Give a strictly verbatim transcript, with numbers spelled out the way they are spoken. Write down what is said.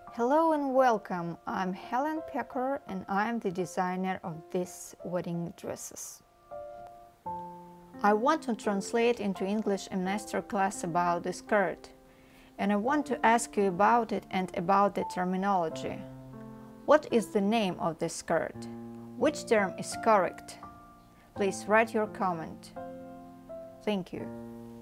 Hello and welcome. I'm Helen Pecker and I'm the designer of these wedding dresses. I want to translate into English a masterclass about the skirt, and I want to ask you about it and about the terminology. What is the name of the skirt? Which term is correct? Please write your comment. Thank you.